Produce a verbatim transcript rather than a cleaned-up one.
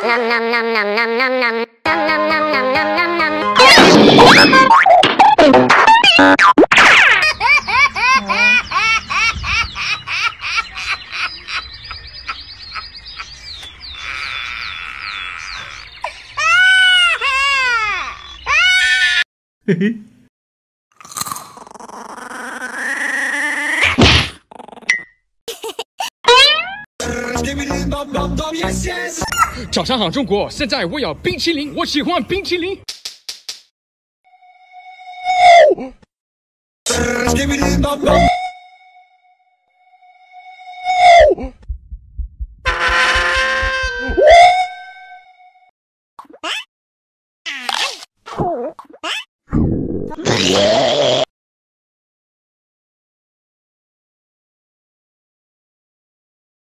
嘿嘿。早上好，中国！现在我要冰淇淋，我喜欢冰淇淋。哦